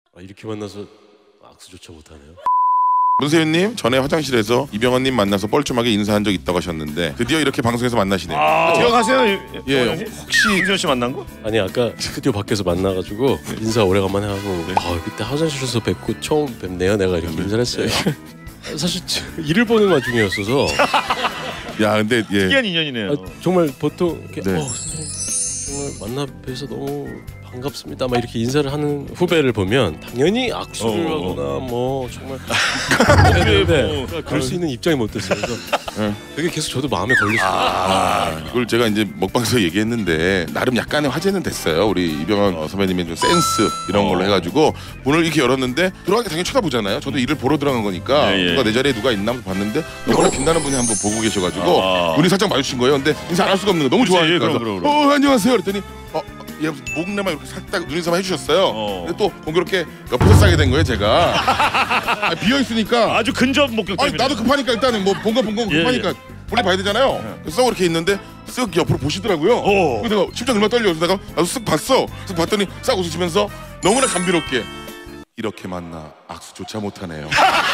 이렇게 만나서 악수조차 못하네요. 문세윤님 전에 화장실에서 이병헌님 만나서 뻘쭘하게 인사한 적 있다고 하셨는데 드디어 이렇게 방송에서 만나시네요. 기억하세요? 예, 혹시 김세현 씨 만난 거? 아니 아까 스튜디오 밖에서 만나가지고 인사 오래간만에 하고 그때 화장실에서 뵙고 처음 뵙네요. 내가 이렇게 인사를 했어요. 사실 일을 보는 와중이었어서 야 근데 예. 특이한 인연이네요. 정말 보통 이렇게 네. 선생님 정말 만나 뵈서 너무 반갑습니다. 막 이렇게 인사를 하는 후배를 보면 당연히 악수를 하거나 뭐 정말 해야 되는데 그럴 수 있는 입장이 못 됐어요. 그래서 그게 계속 저도 마음에 걸렸어요. 이걸 제가 이제 먹방에서 얘기했는데 나름 약간의 화제는 됐어요. 우리 이병헌 선배님의 좀 센스 이런 걸로 해가지고 문을 이렇게 열었는데 들어가기 당연히 쳐다보잖아요. 저도 일을 보러 들어간 거니까 누가 내 자리에 누가 있나 봤는데 너무나 빛나는 분이 한번 보고 계셔가지고 눈이 살짝 마주친 거예요. 근데 인사 안 할 수가 없는 거 너무 좋아하니까 그래서 안녕하세요 그랬더니 예, 목내만 이렇게 살짝 눈인사만 해주셨어요. 근데 또 공교롭게 옆에서 싸게 된 거예요 제가. 비어 있으니까 아주 근접 목격담이네. 나도 급하니까 일단은 뭐 본거 급하니까 볼일 봐야 되잖아요. 그래서 이렇게 있는데 쓱 옆으로 보시더라고요. 그래서 내가 심장 얼마나 떨려. 그래서 내가 나도 쓱 봤어. 쓱 봤더니 싹 웃으시면서 너무나 감미롭게 이렇게 만나 악수조차 못하네요.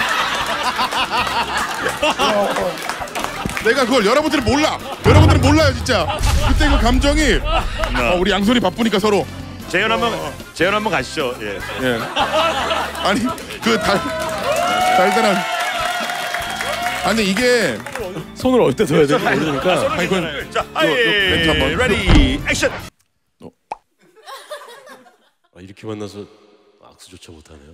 내가 그걸 여러분들은 몰라요 진짜. 그때 그 감정이 우리 양손이 바쁘니까 서로 재현 한번 가시죠. 예. 아니 그 달달한 아니 이게 손을 어디다 둬야 될지 모르니까 아니 그건 자, 멘트 한번. 레디 액션. 이렇게 만나서 악수조차 못하네요.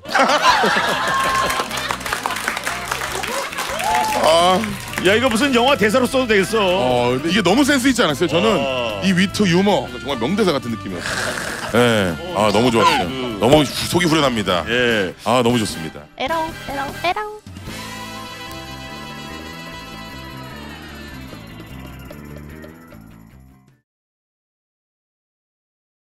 야 이거 무슨 영화 대사로 써도 되겠어. 근데 이게 너무 센스 있지 않았어요? 저는 이 위트 유머 정말 명대사 같은 느낌이었어요. 네. 너무 좋았어요. 너무 속이 후련합니다. 예. 너무 좋습니다. 에롱 에롱 에롱